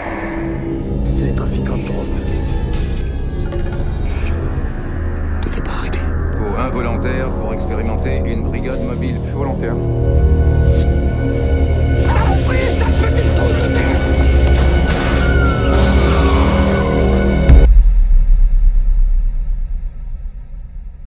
C'est les trafiquants de drogue. Te fais pas arrêter. Faut un volontaire pour expérimenter une brigade mobile. Je suis volontaire.